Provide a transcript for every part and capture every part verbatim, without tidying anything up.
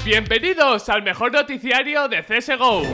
Bienvenidos al mejor noticiario de C S G O.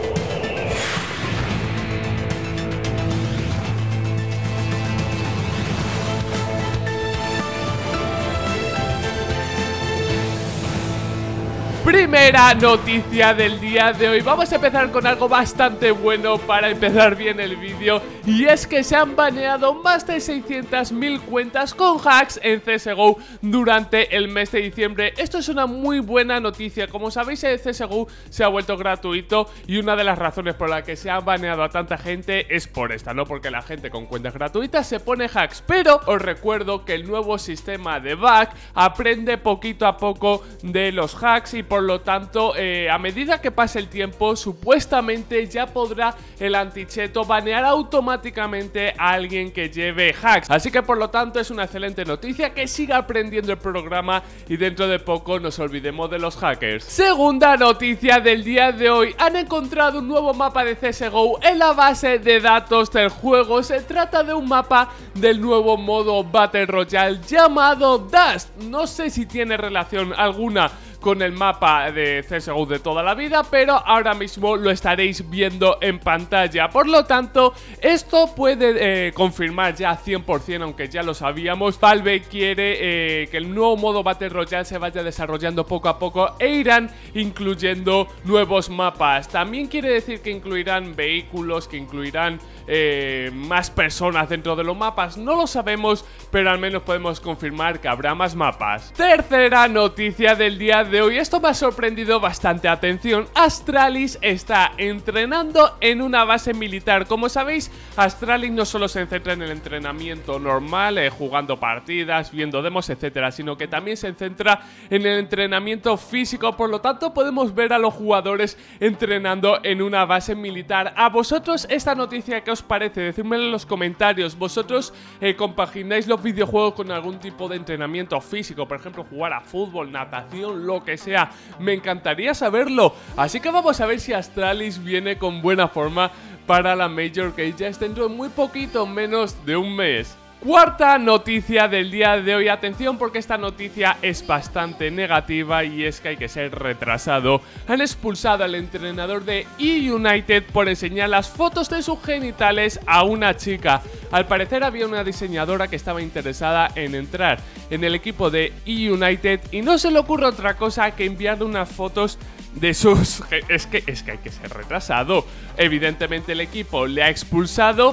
Primera noticia del día de hoy. Vamos a empezar con algo bastante bueno para empezar bien el vídeo, y es que se han baneado más de seiscientas mil cuentas con hacks en C S G O durante el mes de diciembre. Esto es una muy buena noticia. Como sabéis, el C S G O se ha vuelto gratuito y una de las razones por las que se ha baneado a tanta gente es por esta, ¿no? Porque la gente con cuentas gratuitas se pone hacks. Pero os recuerdo que el nuevo sistema de bug aprende poquito a poco de los hacks y por lo tanto, eh, a medida que pase el tiempo, supuestamente ya podrá el anticheto banear automáticamente a alguien que lleve hacks. Así que por lo tanto es una excelente noticia que siga aprendiendo el programa y dentro de poco nos olvidemos de los hackers. Segunda noticia del día de hoy. Han encontrado un nuevo mapa de C S G O en la base de datos del juego. Se trata de un mapa del nuevo modo Battle Royale llamado Dust. No sé si tiene relación alguna con el mapa de C S G O de toda la vida, pero ahora mismo lo estaréis viendo en pantalla. Por lo tanto, esto puede eh, confirmar ya cien por cien, aunque ya lo sabíamos. Valve quiere eh, que el nuevo modo Battle Royale se vaya desarrollando poco a poco e irán incluyendo nuevos mapas. También quiere decir que incluirán vehículos, que incluirán eh, más personas dentro de los mapas. No lo sabemos, pero al menos podemos confirmar que habrá más mapas. Tercera noticia del día de de hoy. Esto me ha sorprendido bastante. Atención, Astralis está entrenando en una base militar. Como sabéis, Astralis no solo se centra en el entrenamiento normal, eh, jugando partidas, viendo demos, etcétera, sino que también se centra en el entrenamiento físico. Por lo tanto, podemos ver a los jugadores entrenando en una base militar. ¿A vosotros esta noticia qué os parece? Decídmelo en los comentarios. ¿Vosotros eh, compagináis los videojuegos con algún tipo de entrenamiento físico? Por ejemplo, jugar a fútbol, natación, lo que sea. Me encantaría saberlo. Así que vamos a ver si Astralis viene con buena forma para la Major, que ya es dentro de muy poquito, menos de un mes. Cuarta noticia del día de hoy. Atención, porque esta noticia es bastante negativa y es que hay que ser retrasado. Han expulsado al entrenador de E United por enseñar las fotos de sus genitales a una chica. Al parecer había una diseñadora que estaba interesada en entrar en el equipo de E United y no se le ocurre otra cosa que enviarle unas fotos de sus... Es que, es que hay que ser retrasado. Evidentemente el equipo le ha expulsado.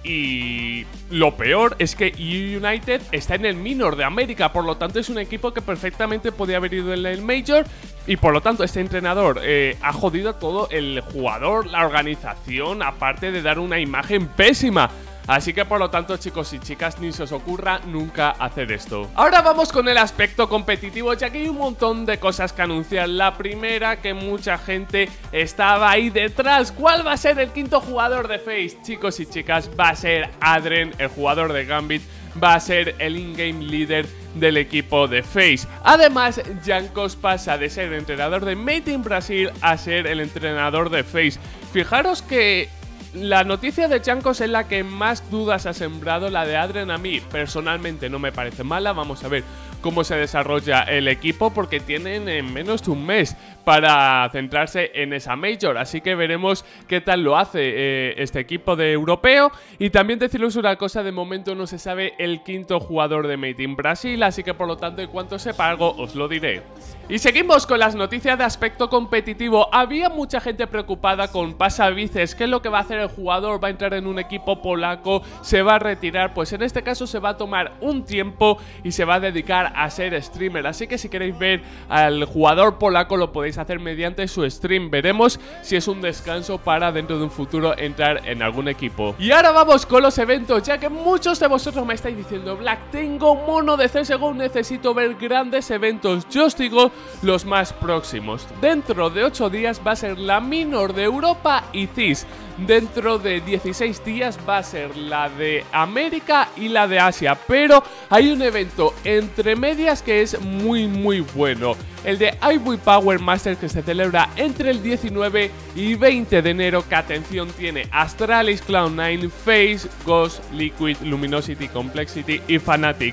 Y lo peor es que E United está en el Minor de América, por lo tanto es un equipo que perfectamente podía haber ido en el Major. Y por lo tanto este entrenador eh, ha jodido a todo el jugador, la organización, aparte de dar una imagen pésima. Así que por lo tanto, chicos y chicas, ni se os ocurra nunca hacer esto. Ahora vamos con el aspecto competitivo, ya que hay un montón de cosas que anunciar. La primera, que mucha gente estaba ahí detrás. ¿Cuál va a ser el quinto jugador de FaZe? Chicos y chicas, va a ser Adren, el jugador de Gambit. Va a ser el in-game líder del equipo de FaZe. Además, Jankos pasa de ser el entrenador de Made in Brasil a ser el entrenador de FaZe. Fijaros que la noticia de Jankos es la que más dudas ha sembrado. La de Adren a mí personalmente no me parece mala. Vamos a ver cómo se desarrolla el equipo, porque tienen en menos de un mes para centrarse en esa Major, así que veremos qué tal lo hace eh, este equipo de europeo. Y también deciros una cosa, de momento no se sabe el quinto jugador de Made in Brasil, así que por lo tanto en cuanto sepa algo os lo diré. Y seguimos con las noticias de aspecto competitivo. Había mucha gente preocupada con Pasavices. ¿Qué es lo que va a hacer el jugador? ¿Va a entrar en un equipo polaco? ¿Se va a retirar? Pues en este caso se va a tomar un tiempo y se va a dedicar a ser streamer. Así que si queréis ver al jugador polaco lo podéis hacer mediante su stream. Veremos si es un descanso para dentro de un futuro entrar en algún equipo. Y ahora vamos con los eventos, ya que muchos de vosotros me estáis diciendo: Black, tengo mono de C S G O, necesito ver grandes eventos. Yo os digo los más próximos. Dentro de ocho días va a ser la Minor de Europa y C I S. Dentro de dieciséis días va a ser la de América y la de Asia. Pero hay un evento entre medias que es muy muy bueno. El de I V Power Master, que se celebra entre el diecinueve y veinte de enero. Que atención, tiene Astralis, Cloud nine, FaZe, Ghost, Liquid, Luminosity, Complexity y Fnatic.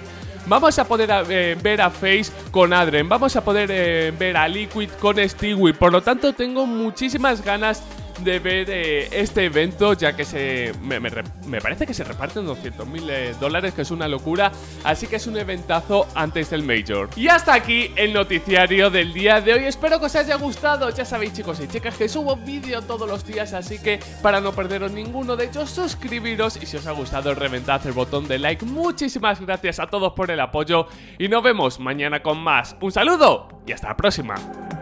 vamos a poder eh, ver a Face con Adrien, vamos a poder eh, ver a Liquid con Stewie. Por lo tanto tengo muchísimas ganas de ver eh, este evento, ya que se me, me, me parece que se reparten doscientos mil eh, dólares, que es una locura. Así que es un eventazo antes del Major. Y hasta aquí el noticiario del día de hoy. Espero que os haya gustado. Ya sabéis, chicos y chicas, que subo vídeo todos los días, así que para no perderos ninguno de ellos, suscribiros, y si os ha gustado, reventad el botón de like. Muchísimas gracias a todos por el apoyo y nos vemos mañana con más. Un saludo y hasta la próxima.